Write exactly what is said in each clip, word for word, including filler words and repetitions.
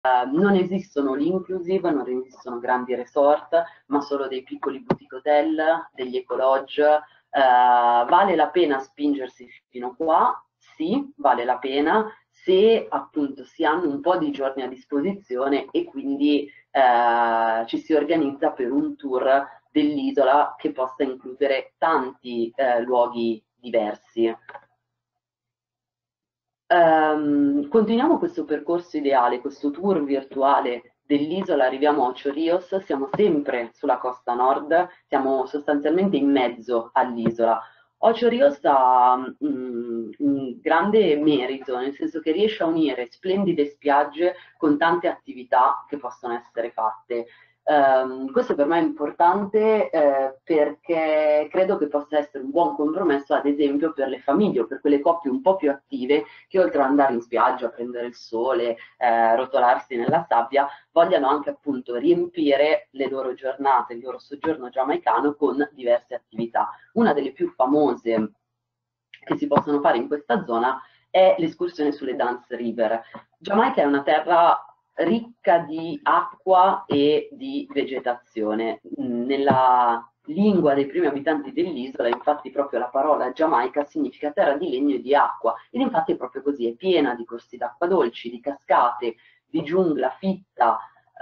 non esistono l'inclusive, non esistono grandi resort, ma solo dei piccoli boutique hotel, degli ecolodge. Eh, vale la pena spingersi fino qua? Sì, vale la pena se appunto si hanno un po' di giorni a disposizione e quindi eh, ci si organizza per un tour dell'isola che possa includere tanti eh, luoghi diversi. Um, continuiamo questo percorso ideale, questo tour virtuale dell'isola, arriviamo a Ocho Rios, siamo sempre sulla costa nord, siamo sostanzialmente in mezzo all'isola. Ocho Rios ha um, un grande merito, nel senso che riesce a unire splendide spiagge con tante attività che possono essere fatte. Um, questo per me è importante eh, perché credo che possa essere un buon compromesso, ad esempio, per le famiglie o per quelle coppie un po' più attive che oltre ad andare in spiaggia, a prendere il sole, eh, rotolarsi nella sabbia, vogliano anche appunto riempire le loro giornate, il loro soggiorno giamaicano con diverse attività. Una delle più famose che si possono fare in questa zona è l'escursione sulle Dance River. Giamaica è una terra ricca di acqua e di vegetazione. Nella lingua dei primi abitanti dell'isola, infatti proprio la parola Giamaica significa terra di legno e di acqua, ed infatti è proprio così, è piena di corsi d'acqua dolci, di cascate, di giungla fitta,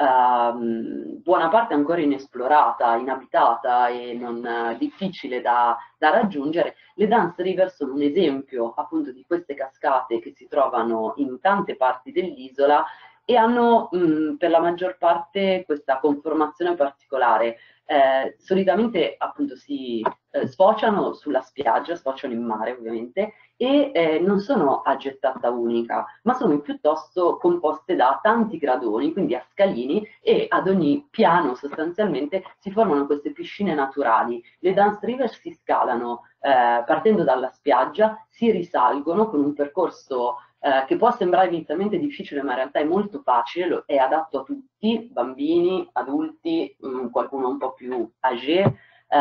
ehm, buona parte ancora inesplorata, inabitata e non eh, difficile da, da raggiungere. Le Dance River sono un esempio appunto di queste cascate che si trovano in tante parti dell'isola e hanno mh, per la maggior parte questa conformazione particolare. Eh, solitamente appunto si eh, sfociano sulla spiaggia, sfociano in mare ovviamente, e eh, non sono a gettata unica, ma sono piuttosto composte da tanti gradoni, quindi a scalini, e ad ogni piano sostanzialmente si formano queste piscine naturali. Le Dance River si scalano eh, partendo dalla spiaggia, si risalgono con un percorso eh, che può sembrare inizialmente difficile, ma in realtà è molto facile, lo, è adatto a tutti, bambini, adulti, mh, qualcuno un po' più âgé,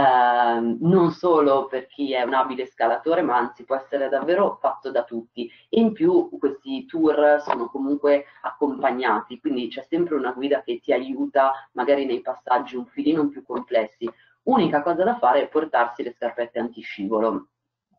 eh, non solo per chi è un abile scalatore, ma anzi può essere davvero fatto da tutti. E in più questi tour sono comunque accompagnati, quindi c'è sempre una guida che ti aiuta magari nei passaggi un filino più complessi. Unica cosa da fare è portarsi le scarpette antiscivolo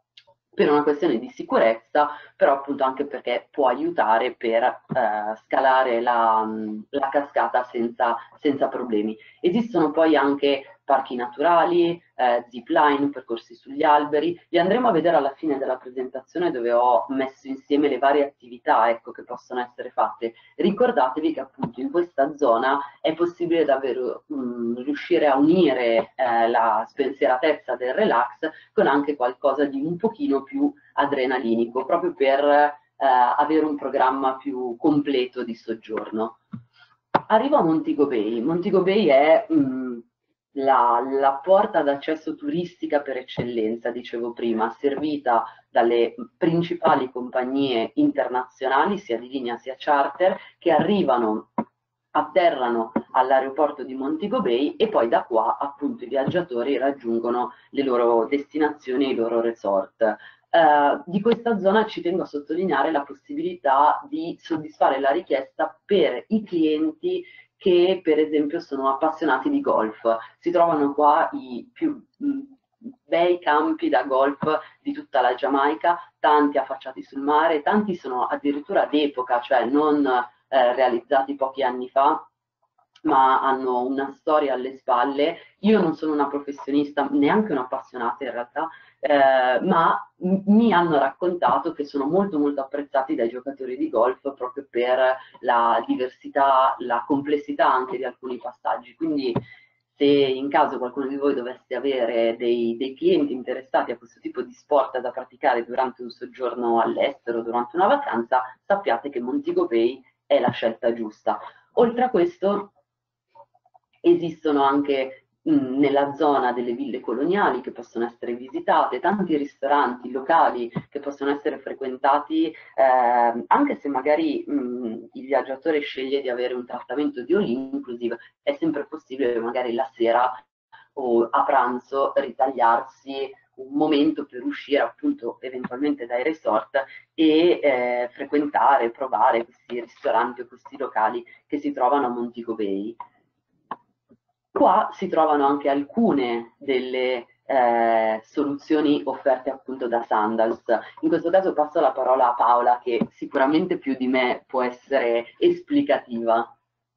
per una questione di sicurezza, però appunto anche perché può aiutare per eh, scalare la, la cascata senza, senza problemi. Esistono poi anche parchi naturali, eh, zipline, percorsi sugli alberi, li andremo a vedere alla fine della presentazione dove ho messo insieme le varie attività, ecco, che possono essere fatte. Ricordatevi che appunto in questa zona è possibile davvero mh, riuscire a unire eh, la spensieratezza del relax con anche qualcosa di un pochino più adrenalinico, proprio per eh, avere un programma più completo di soggiorno. Arrivo a Montego Bay. Montego Bay è mh, la, la porta d'accesso turistica per eccellenza, dicevo prima, servita dalle principali compagnie internazionali, sia di linea sia charter, che arrivano, atterrano all'aeroporto di Montego Bay e poi da qua appunto i viaggiatori raggiungono le loro destinazioni e i loro resort. Uh, di questa zona ci tengo a sottolineare la possibilità di soddisfare la richiesta per i clienti che per esempio sono appassionati di golf. Si trovano qua i più mh, bei campi da golf di tutta la Giamaica, tanti affacciati sul mare, tanti sono addirittura d'epoca, cioè non eh, realizzati pochi anni fa, ma hanno una storia alle spalle. Io non sono una professionista, neanche un'appassionata in realtà, eh, ma mi hanno raccontato che sono molto molto apprezzati dai giocatori di golf proprio per la diversità, la complessità anche di alcuni passaggi. Quindi se in caso qualcuno di voi dovesse avere dei, dei clienti interessati a questo tipo di sport da praticare durante un soggiorno all'estero, durante una vacanza, sappiate che Montego Bay è la scelta giusta. Oltre a questo, esistono anche mh, nella zona delle ville coloniali che possono essere visitate, tanti ristoranti locali che possono essere frequentati, eh, anche se magari mh, il viaggiatore sceglie di avere un trattamento di all inclusive, è sempre possibile magari la sera o a pranzo ritagliarsi un momento per uscire appunto eventualmente dai resort e eh, frequentare, provare questi ristoranti o questi locali che si trovano a Montego Bay. Qua si trovano anche alcune delle eh, soluzioni offerte appunto da Sandals. In questo caso passo la parola a Paola, che sicuramente più di me può essere esplicativa.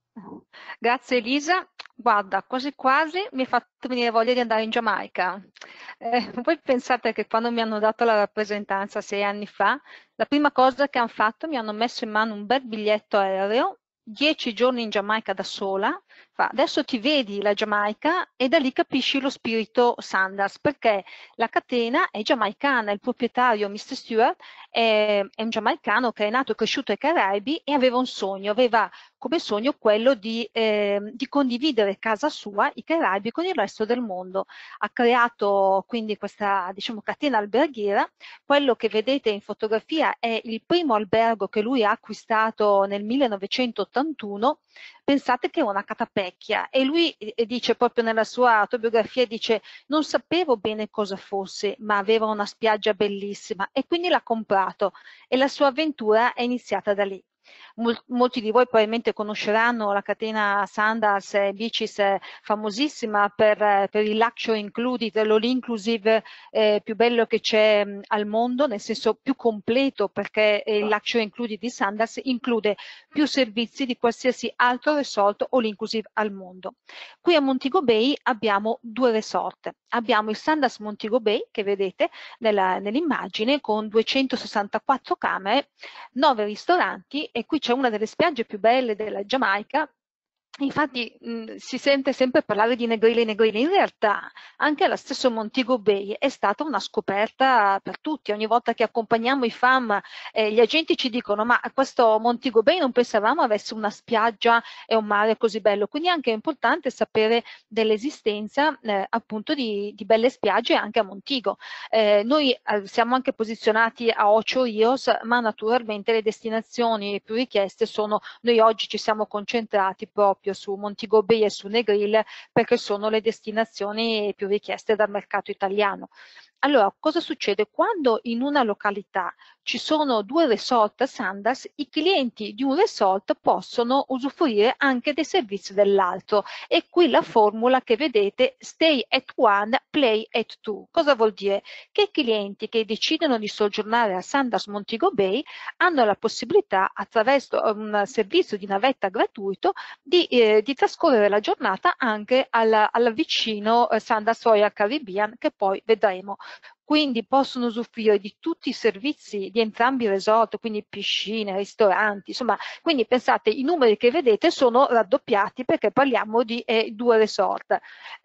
Grazie Elisa, guarda, quasi quasi mi hai fatto venire voglia di andare in Giamaica. Eh, voi pensate che quando mi hanno dato la rappresentanza sei anni fa, la prima cosa che hanno fatto mi hanno messo in mano un bel biglietto aereo, dieci giorni in Giamaica da sola, fa, adesso ti vedi la Giamaica e da lì capisci lo spirito Sandals, perché la catena è giamaicana, il proprietario mister Stewart è, è un giamaicano che è nato e cresciuto ai Caraibi e aveva un sogno, aveva come sogno quello di, eh, di condividere casa sua, i Caraibi, con il resto del mondo. Ha creato quindi questa, diciamo, catena alberghiera. Quello che vedete in fotografia è il primo albergo che lui ha acquistato nel millenovecentottantuno. Pensate che è una catapecchia, e lui eh, dice proprio nella sua autobiografia, dice: non sapevo bene cosa fosse, ma aveva una spiaggia bellissima e quindi l'ha comprato, e la sua avventura è iniziata da lì. Molti di voi probabilmente conosceranno la catena Sandals e Beaches, eh, famosissima per, eh, per il luxury included, l'all inclusive eh, più bello che c'è mh, al mondo, nel senso più completo, perché il luxury included di Sandals include più servizi di qualsiasi altro resort all inclusive al mondo. Qui a Montego Bay abbiamo due resort. Abbiamo il Sandals Montego Bay, che vedete nell'immagine, con duecentosessantaquattro camere, nove ristoranti, e qui c'è una delle spiagge più belle della Giamaica. Infatti mh, si sente sempre parlare di Negrili Negrili, in realtà anche allo stesso Montego Bay è stata una scoperta per tutti. Ogni volta che accompagniamo i fam, eh, gli agenti ci dicono: ma questo Montego Bay non pensavamo avesse una spiaggia e un mare così bello. Quindi anche è importante sapere dell'esistenza eh, appunto di, di belle spiagge anche a Montego. Eh, noi eh, siamo anche posizionati a Ocho Rios, ma naturalmente le destinazioni più richieste sono, noi oggi ci siamo concentrati proprio su Montego Bay e su Negril, perché sono le destinazioni più richieste dal mercato italiano. Allora, cosa succede? Quando in una località ci sono due resort Sandals, i clienti di un resort possono usufruire anche dei servizi dell'altro. E qui la formula che vedete: stay at one, play at two. Cosa vuol dire? Che i clienti che decidono di soggiornare a Sandals Montego Bay hanno la possibilità, attraverso un servizio di navetta gratuito, di, eh, di trascorrere la giornata anche al, al vicino eh, Sandals Royal Caribbean, che poi vedremo. Quindi possono usufruire di tutti i servizi di entrambi i resort, quindi piscine, ristoranti, insomma, quindi pensate, i numeri che vedete sono raddoppiati perché parliamo di eh, due resort.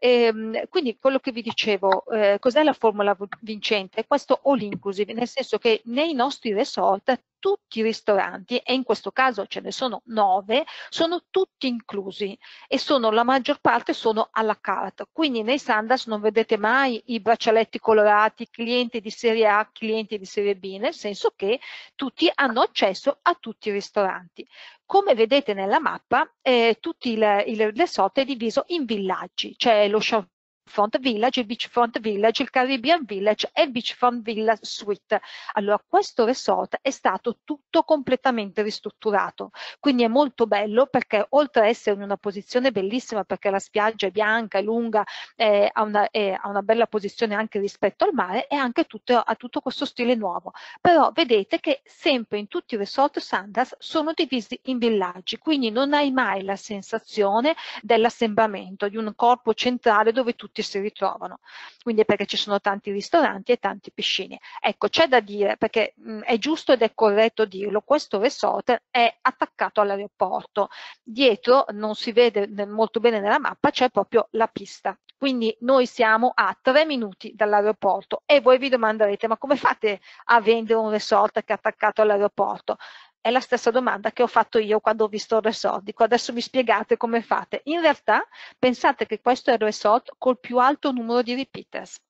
E, quindi quello che vi dicevo, eh, cos'è la formula vincente? È questo all inclusive, nel senso che nei nostri resort tutti i ristoranti, e in questo caso ce ne sono nove, sono tutti inclusi, e sono, la maggior parte sono alla carte. Quindi nei Sandals non vedete mai i braccialetti colorati, clienti di serie A, clienti di serie B, nel senso che tutti hanno accesso a tutti i ristoranti. Come vedete nella mappa, eh, tutti il, il resort è diviso in villaggi, c'è lo Front Village, il Beachfront Village, il Caribbean Village e il Beachfront Villa Suite. Allora, questo resort è stato tutto completamente ristrutturato, quindi è molto bello, perché oltre a essere in una posizione bellissima, perché la spiaggia è bianca, è lunga, eh, ha, una, eh, ha una bella posizione anche rispetto al mare, e anche tutto, ha tutto questo stile nuovo. Però vedete che sempre in tutti i resort Sandals sono divisi in villaggi, quindi non hai mai la sensazione dell'assembramento, di un corpo centrale dove tutti si ritrovano, quindi perché ci sono tanti ristoranti e tanti piscine. Ecco, c'è da dire, perché mh, è giusto ed è corretto dirlo, questo resort è attaccato all'aeroporto. Dietro, non si vede molto bene nella mappa, c'è proprio la pista. Quindi noi siamo a tre minuti dall'aeroporto, e voi vi domanderete: ma come fate a vendere un resort che è attaccato all'aeroporto? È la stessa domanda che ho fatto io quando ho visto il resort. Dico: adesso mi spiegate come fate. In realtà pensate che questo è il resort col più alto numero di repeaters.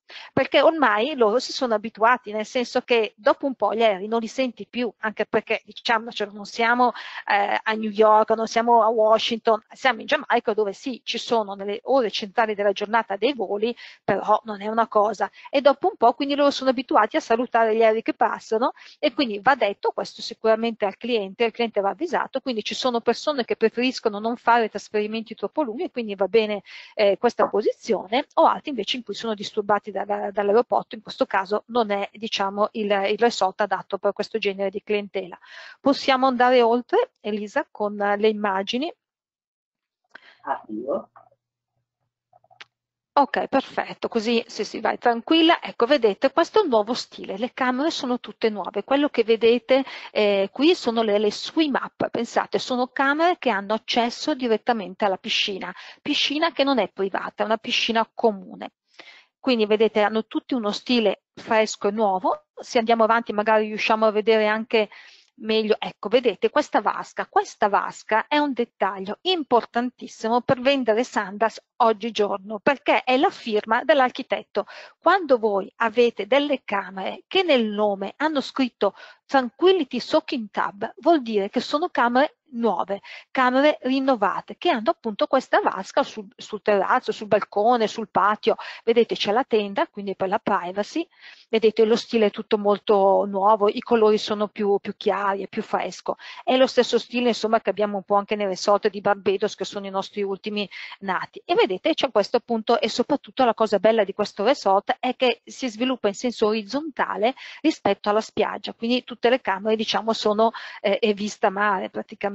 perché ormai loro si sono abituati, nel senso che dopo un po' gli aerei non li senti più, anche perché diciamo, cioè, non siamo eh, a New York, non siamo a Washington, siamo in Giamaica dove sì, ci sono nelle ore centrali della giornata dei voli, però non è una cosa. E dopo un po' quindi loro sono abituati a salutare gli aerei che passano e quindi va detto questo sicuramente al cliente, il cliente va avvisato, quindi ci sono persone che preferiscono non fare trasferimenti troppo lunghi e quindi va bene eh, questa posizione, o altri invece in cui sono disturbati da, dall'aeroporto, in questo caso non è diciamo il, il resort adatto per questo genere di clientela. Possiamo andare oltre, Elisa, con le immagini. Arrivo. Ok, perfetto, così se si vai tranquilla, ecco vedete questo è un nuovo stile, le camere sono tutte nuove, quello che vedete eh, qui sono le, le swim up, pensate sono camere che hanno accesso direttamente alla piscina, piscina che non è privata, è una piscina comune. Quindi vedete hanno tutti uno stile fresco e nuovo, se andiamo avanti magari riusciamo a vedere anche meglio, ecco vedete questa vasca, questa vasca è un dettaglio importantissimo per vendere sandals oggigiorno perché è la firma dell'architetto. Quando voi avete delle camere che nel nome hanno scritto Tranquility Soaking Tub vuol dire che sono camere nuove, camere rinnovate che hanno appunto questa vasca sul, sul terrazzo, sul balcone, sul patio, vedete c'è la tenda quindi per la privacy, vedete lo stile è tutto molto nuovo, i colori sono più, più chiari, è più fresco, è lo stesso stile insomma che abbiamo un po' anche nei resort di Barbados che sono i nostri ultimi nati e vedete c'è questo appunto e soprattutto la cosa bella di questo resort è che si sviluppa in senso orizzontale rispetto alla spiaggia, quindi tutte le camere diciamo sono eh, vista mare praticamente.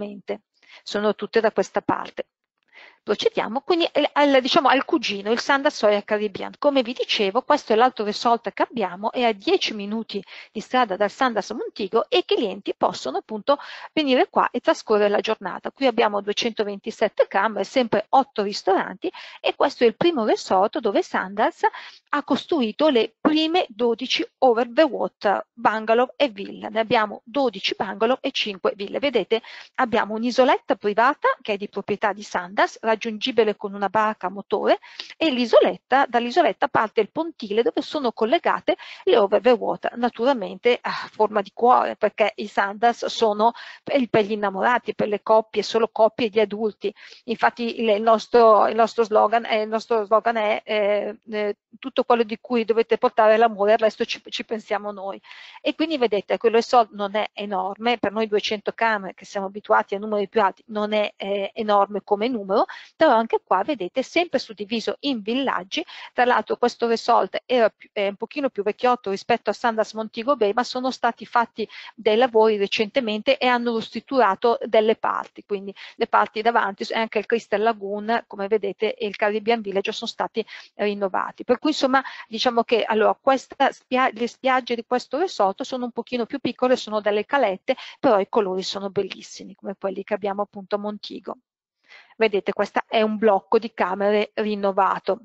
Sono tutte da questa parte. Procediamo quindi al, diciamo, al cugino, il Sandals Royal Caribbean. Come vi dicevo, questo è l'altro resort che abbiamo, è a dieci minuti di strada dal Sandals Montego e i clienti possono appunto venire qua e trascorrere la giornata. Qui abbiamo duecentoventisette camere, sempre otto ristoranti e questo è il primo resort dove Sandals ha costruito le prime dodici over the water bungalow e villa. Ne abbiamo dodici bungalow e cinque ville. Vedete, abbiamo un'isoletta privata che è di proprietà di Sandals, raggiungibile con una barca a motore e l'isoletta, dall'isoletta parte il pontile dove sono collegate le over the water, naturalmente a forma di cuore perché i Sandals sono per, per gli innamorati, per le coppie, solo coppie di adulti. Infatti il, il, nostro, il nostro slogan è, il nostro slogan è eh, eh, tutto quello di cui dovete portare l'amore, al resto ci, ci pensiamo noi. E quindi vedete, quello resort non è enorme, per noi duecento camere che siamo abituati a numeri più alti non è eh, enorme come numero, però anche qua vedete sempre suddiviso in villaggi. Tra l'altro questo resort era più, è un pochino più vecchiotto rispetto a Sandals Montego Bay, ma sono stati fatti dei lavori recentemente e hanno ristrutturato delle parti, quindi le parti davanti e anche il Crystal Lagoon, come vedete, e il Caribbean Village sono stati rinnovati. Per cui insomma diciamo che allora questa spia le spiagge di questo resort sono un pochino più piccole, sono delle calette, però i colori sono bellissimi come quelli che abbiamo appunto a Montego. Vedete, questo è un blocco di camere rinnovato.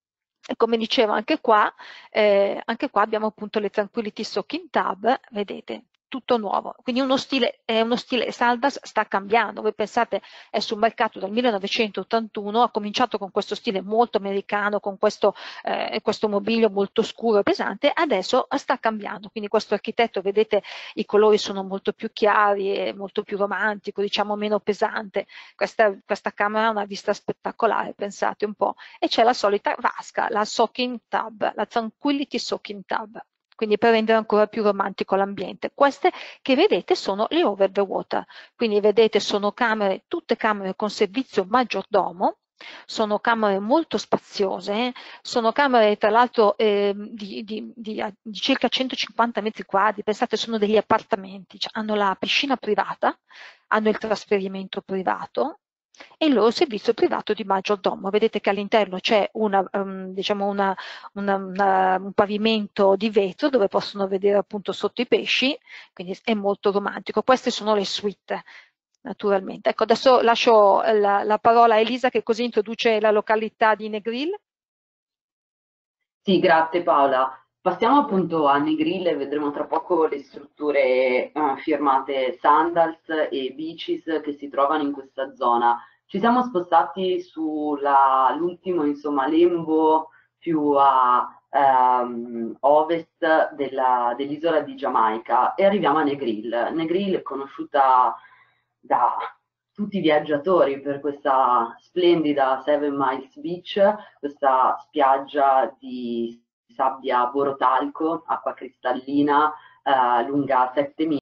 E come dicevo anche qua, eh, anche qua abbiamo appunto le Tranquility Soaking Tub, vedete, tutto nuovo. Quindi uno stile, è uno stile, Sandals sta cambiando. Voi pensate, è sul mercato dal millenovecentottantuno, ha cominciato con questo stile molto americano, con questo, eh, questo mobilio molto scuro e pesante, adesso sta cambiando. Quindi questo architetto, vedete, i colori sono molto più chiari, è molto più romantico, diciamo meno pesante. Questa, questa camera ha una vista spettacolare, pensate un po'. E c'è la solita vasca, la Soaking Tub, la Tranquility Soaking Tub. Quindi per rendere ancora più romantico l'ambiente. Queste che vedete sono le over the water, quindi vedete sono camere, tutte camere con servizio maggiordomo, sono camere molto spaziose, sono camere tra l'altro eh, di, di, di, di circa centocinquanta metri quadri, pensate sono degli appartamenti, cioè hanno la piscina privata, hanno il trasferimento privato, e il loro servizio privato di maggiordomo. Vedete che all'interno c'è una, um, diciamo una, una, una, un pavimento di vetro dove possono vedere appunto sotto i pesci, quindi è molto romantico. Queste sono le suite, naturalmente. Ecco, adesso lascio la, la parola a Elisa che così introduce la località di Negril. Sì, grazie Paola. Passiamo appunto a Negril e vedremo tra poco le strutture uh, firmate Sandals e Beaches che si trovano in questa zona. Ci siamo spostati sull'ultimo, insomma, lembo più a ehm, ovest della- dell'isola di Giamaica e arriviamo a Negril. Negril è conosciuta da tutti i viaggiatori per questa splendida Seven Miles Beach, questa spiaggia di sabbia borotalco, acqua cristallina, eh, lunga sette